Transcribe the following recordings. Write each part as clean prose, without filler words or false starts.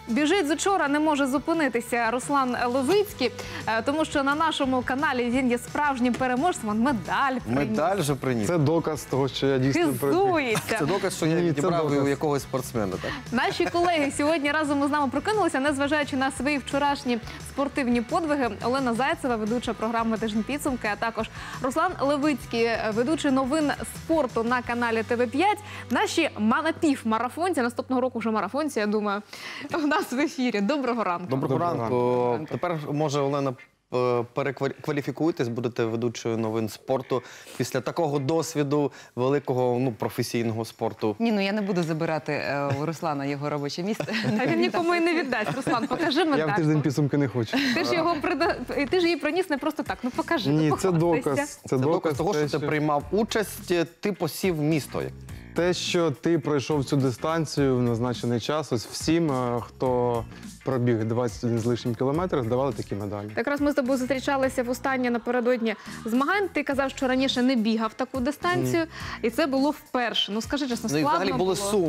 Біжить з учора, не може зупинитися Руслан Левицький, тому що на нашому каналі він є справжнім переможцем, він медаль приніс. Медаль же приніс. Це доказ того, що я дійсно Хизується. Це доказ, що я відібрав у якогось спортсмена, так? Наші колеги сьогодні разом із нами прокинулися, незважаючи на свої вчорашні спортивні подвиги. Олена Зайцева, ведуча програми «Тиждень підсумки», а також Руслан Левицький, ведучий новин спорту на каналі ТВ5. Наші напівмарафонці, наступного року вже марафонці, я думаю, у нас в ефірі. Доброго ранку. Доброго ранку. Тепер, може, Олена, перекваліфікуєтесь, будете ведучою новин спорту після такого досвіду великого професійного спорту? Ні, ну я не буду забирати у Руслана його робоче місце. А він нікому і не віддасть. Руслан, покажи медаль. Я в тиждень підсумки не хочу. Ти ж її приніс не просто так. Ну покажи, Ні, ну, це доказ. Це доказ того, що ти приймав участь, ти посів місто. Те, що ти пройшов цю дистанцію в назначений час, ось всім, хто пробіг 21 з лишнім кілометрів, давали такі медалі. Якраз ми з тобою зустрічалися востаннє напередодні змагань. Ти казав, що раніше не бігав таку дистанцію, і це було вперше. Ну скажи чесно, Ну і складно взагалі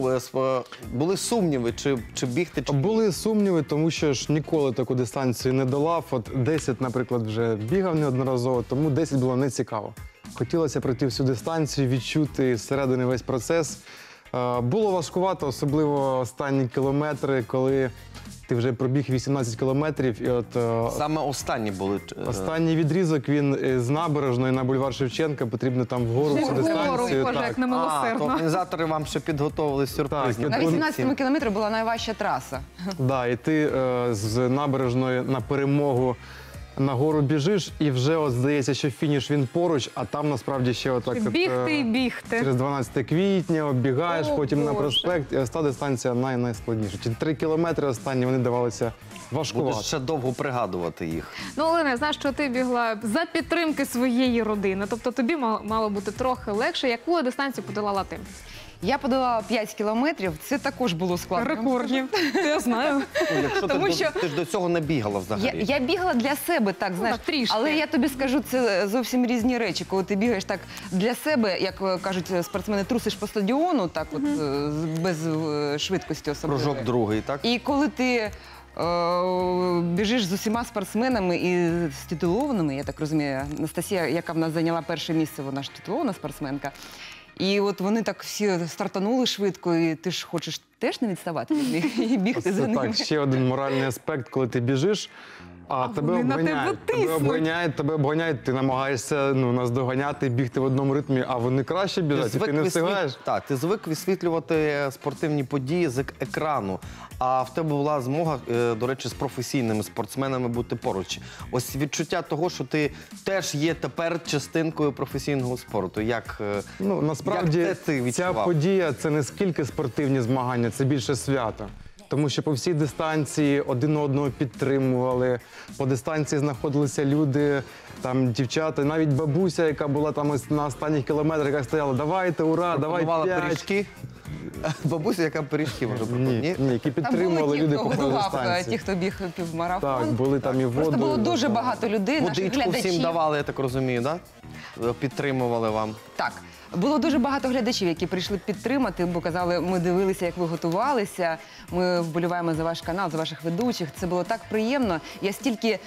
були сумніви, чи бігти, чи Були сумніви, тому що ж ніколи таку дистанцію не долав. От 10, наприклад, вже бігав неодноразово, тому 10 було нецікаво. Хотілося пройти всю дистанцію, відчути зсередини весь процес. Було важкувато, особливо останні кілометри, коли ти вже пробіг 18 кілометрів. І от саме останні були. Останній відрізок, він з Набережної на бульвар Шевченка, потрібно там вгору цю дистанцію. Боже, як немилосердно. То організатори вам ще підготовили сюрприз. Так, На 18-му кілометрі була найважча траса. Да, і ти з Набережної на перемогу нагору біжиш, і вже от здається, що фініш він поруч, а там насправді ще отак Бігти і бігти. через 12 квітня оббігаєш, О, потім на Боже. проспект, і ось та дистанція найскладніша. Ті 3 кілометри останні, вони давалися важкувато. Будеш ще довго пригадувати їх. Ну, Олена, я знаю, що ти бігла за підтримки своєї родини. Тобто тобі мало бути трохи легше. Яку дистанцію подолала ти? Я подолала 5 кілометрів, це також було складно. Рекордні. Я знаю. Ну, якщо Тому що- ти ж до цього не бігала взагалі. Я бігала для себе, так, знаєш, так, трішки. але я тобі скажу, це зовсім різні речі. Коли ти бігаєш так для себе, як кажуть спортсмени, трусиш по стадіону, так от, без швидкості особливої. Кружок другий, так? І коли ти біжиш з усіма спортсменами і з титулованими, я так розумію, Анастасія, яка в нас зайняла перше місце, вона ж титулована спортсменка. І от вони так всі стартанули швидко, і ти ж хочеш теж не відставати від них і бігти за Це ними. так, ще один моральний аспект, коли ти біжиш, а тебе вони на тебе обганяють, тебе обганяють, ти намагаєшся наздоганяти, бігти в одному ритмі, а вони краще біжать, і ти не встигаєш. Так, ти звик висвітлювати спортивні події з екрану, а в тебе була змога, до речі, з професійними спортсменами бути поруч. Ось відчуття того, що ти теж є тепер частинкою професійного спорту. Ну, насправді, як ти ця відчував? подія – це не скільки спортивні змагання, це більше свято. Тому що по всій дистанції один одного підтримували, по дистанції знаходилися люди, там дівчата, навіть бабуся, яка була там ось на останніх кілометрах, яка стояла, давайте, ура, давай Пропонувала 5. пиріжки. Бабуся, яка пиріжки може пропонувати? Ні, які Там підтримували були ті, люди хто по годував, дистанції. ті, хто біг півмарафон. Так, були там і воду. Просто було дуже багато людей, наших Водичку глядачів. всім давали, я так розумію, так? Підтримували вам. Так, було дуже багато глядачів, які прийшли підтримати, бо казали, ми дивилися, як ви готувалися, ми вболіваємо за ваш канал, за ваших ведучих. Це було так приємно. Я стільки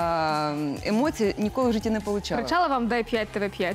емоцій ніколи в житті не получала. Кричала вам «Дай 5 ТВ5».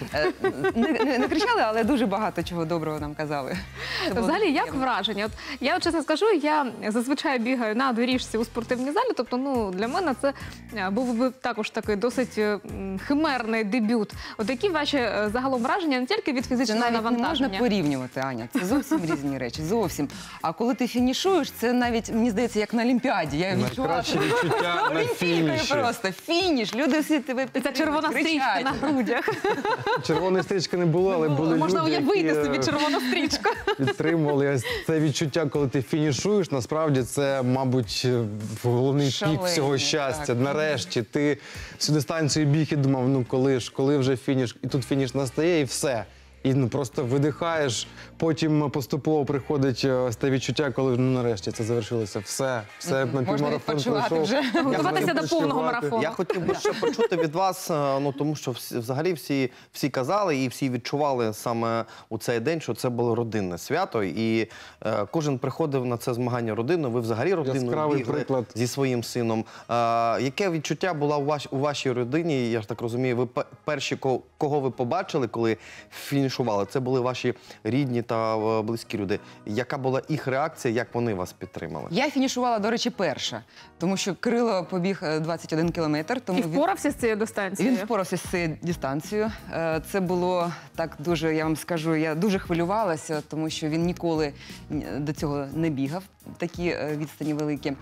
Не кричали, але дуже багато чого доброго нам казали. Це було Взагалі, дуже як приємно. враження? От, я от, чесно скажу, я зазвичай бігаю на доріжці у спортивній залі, тобто для мене це був би також такий досить химерний дебют. От які ваші загалом враження не тільки від Це фізичного навіть не можна навантаження? порівнювати, Аня. Це зовсім різні речі, зовсім. А коли ти фінішуєш, це навіть, мені здається, як на Олімпіаді. Я відчувала Найкраще відчуття на фініші. просто. Фініш. Люди всі тебе Це підтримують, червона стрічка кричать. на грудях. Червоної стрічки не було, але були Можна люди, уявити які собі червону стрічку. підтримували. Ось це відчуття, коли ти фінішуєш, насправді це, мабуть, головний пік Шалені, всього щастя. так. Нарешті ти всю дистанцію біг і думав, ну коли вже фініш, і тут фініш настає, і все. І ну, просто видихаєш, потім поступово приходить те відчуття, коли ну, нарешті це завершилося. Все Можна напівмарафон відпочивати пройшов. вже. Готуватися до повного Відпочивати. марафону. Я хотів би ще почути від вас, ну тому що взагалі всі казали і всі відчували саме у цей день, що це було родинне свято, і кожен приходив на це змагання родиною. Ви взагалі родиною Яскравий бігли приклад. зі своїм сином. Яке відчуття було у вашій родині? Я ж так розумію, ви перші, кого ви побачили, коли фінішували? Це були ваші рідні та близькі люди. Яка була їх реакція, як вони вас підтримали? Я фінішувала, до речі, перша, тому що Кирило побіг 21 кілометр. Тому І впорався з цією дистанцією? Він впорався з цією дистанцією. Це було так дуже, я вам скажу, я дуже хвилювалася, тому що він ніколи до цього не бігав, такі відстані великі.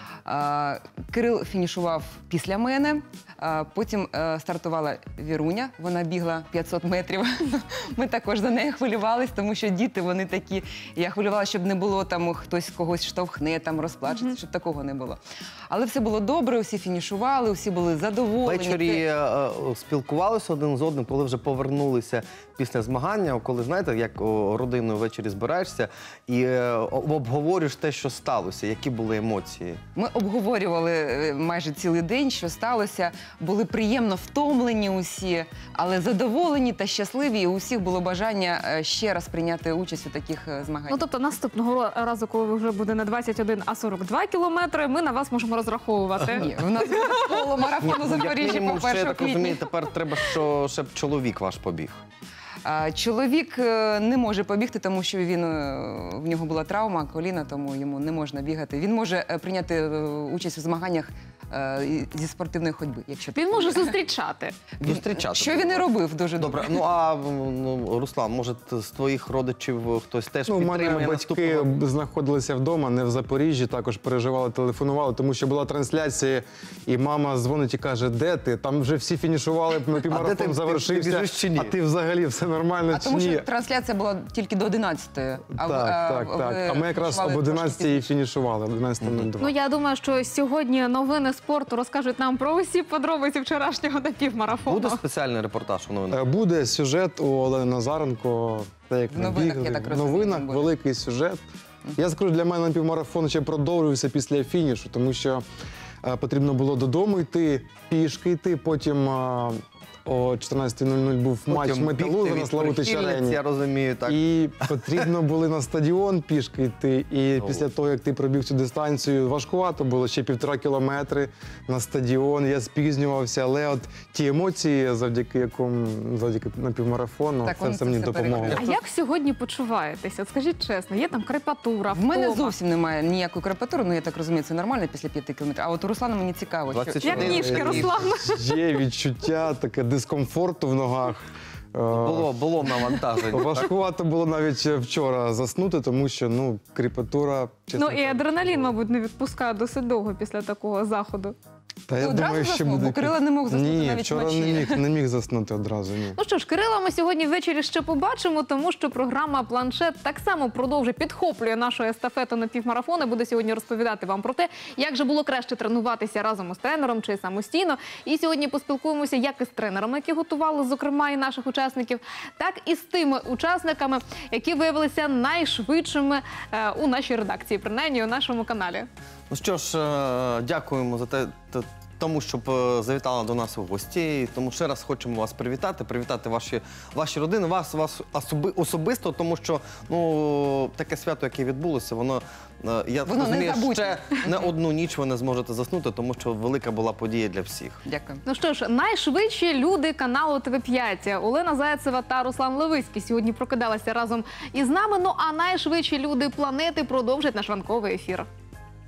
Кирил фінішував після мене, потім стартувала Віруня, вона бігла 500 метрів. Ми також за нею хвилювалися, тому що діти, вони такі, я хвилювалася, щоб не було там хтось когось штовхне, там розплачеться, щоб такого не було. Але все було добре, усі фінішували, усі були задоволені. Ввечері спілкувалися один з одним, коли вже повернулися після змагання, коли, знаєте, як родиною ввечері збираєшся і обговорюєш те, що сталося, які були емоції? Ми обговорювали майже цілий день, що сталося. Були приємно втомлені усі, але задоволені та щасливі. І у всіх було бажання ще раз прийняти участь у таких змаганнях. Ну, тобто наступного разу, коли ви вже буде не 21, а 42 кілометри, ми на вас можемо розраховувати. Ні, в нас буде полумарафон у Запоріжжі по мінімум, ще, я 1 так квітня. розумію, тепер треба, щоб чоловік ваш побіг. Чоловік не може побігти, тому що в нього була травма коліна, тому йому не можна бігати. Він може прийняти участь у змаганнях зі спортивної ходьби, якщо Він може зустрічати. Зустрічати. Що він і робив дуже Добре, добре. ну а Руслан, може з твоїх родичів хтось теж Ну, у підтримує мене батьки наступного? знаходилися вдома, не в Запоріжжі, також переживали, телефонували, тому що була трансляція, і мама дзвонить і каже, де ти? Там вже всі фінішували, ти півмарафон завершився, біжиш чи ні? а ти взагалі все нормально А чи тому ні? що трансляція була тільки до 11-ї. Так. А ми якраз об 11-й фінішували, об 11:02. Ну, я думаю, що сьогодні новини спорту розкажуть нам про усі подробиці вчорашнього напівмарафону. Буде спеціальний репортаж у новинах? Буде сюжет у Олени Назаренко, те, як В новинах, я так в розумію, новинах буде. великий сюжет. Я скажу, для мене напівмарафон ще продовжився після фінішу, тому що потрібно було додому йти, пішки йти, потім о 14:00 був матч Потім Металурга бігти на від Славутичі Верхівниці, арені. я розумію, так. І потрібно було на стадіон пішки йти. І після того, як ти пробіг цю дистанцію, важкувато було ще 1,5 кілометри на стадіон. Я спізнювався, але от ті емоції, завдяки напівмарафону, Так, це вони все це мені все допомогло. пережили. А як сьогодні почуваєтеся? От скажіть чесно, є там крепатура, В мене втома? зовсім немає ніякої крепатури, ну я так розумію, це нормально після 5 кілометрів. А от у Руслана мені цікаво, що 24. Як ніжки, Руслан? Є відчуття таке дискомфорту в ногах. Було навантаження. так? Важкувато було навіть вчора заснути, тому що крепатура, чесно. Ну і адреналін, мабуть, не відпускає досить довго після такого заходу. Та Ти я одразу думаю, що заснув? буде. Бо Кирило не мог заснути Ні, навіть вчора вночі. не міг заснути одразу. Ні. Ну що ж, Кирила ми сьогодні ввечері ще побачимо, тому що програма «Планшет» так само продовжує, підхоплює нашу естафету на півмарафон і буде сьогодні розповідати вам про те, як же було краще тренуватися разом із тренером чи самостійно. І сьогодні поспілкуємося як із тренерами, які готували, зокрема, і наших учасників, так і з тими учасниками, які виявилися найшвидшими у нашій редакції, принаймні у нашому каналі. Ну що ж, дякуємо за те, тому що завітала до нас у гості. Тому ще раз хочемо вас привітати ваші родини, вас особисто, тому що таке свято, яке відбулося, воно розумію, незабутнє. ще не одну ніч ви не зможете заснути, тому що велика була подія для всіх. Дякую. Ну що ж, найшвидші люди каналу ТВ5 Олена Зайцева та Руслан Левицький сьогодні прокидалися разом із нами. Ну а найшвидші люди планети продовжать наш ранковий ефір.